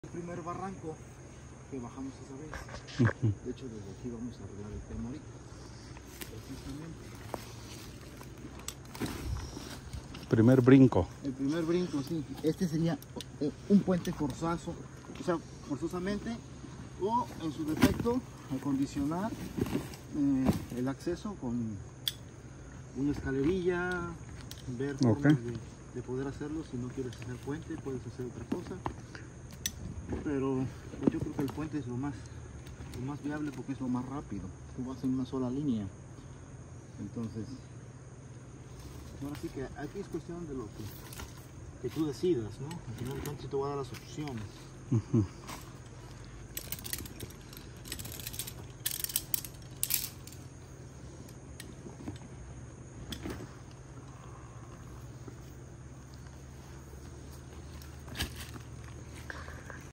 El primer barranco que bajamos esa vez. De hecho, desde aquí vamos a arreglar el tema ahorita. Precisamente. Primer brinco. El primer brinco, sí. Este sería un puente forzoso, o sea, forzosamente, o en su defecto, acondicionar el acceso con una escalerilla, ver formas de poder hacerlo. Si no quieres hacer puente, puedes hacer otra cosa. Pero pues yo creo que el puente es lo más viable porque es lo más rápido. Tú vas en una sola línea. Entonces, ahora sí que aquí es cuestión de lo que tú decidas, ¿no? Al final de cuentas te voy a dar las opciones.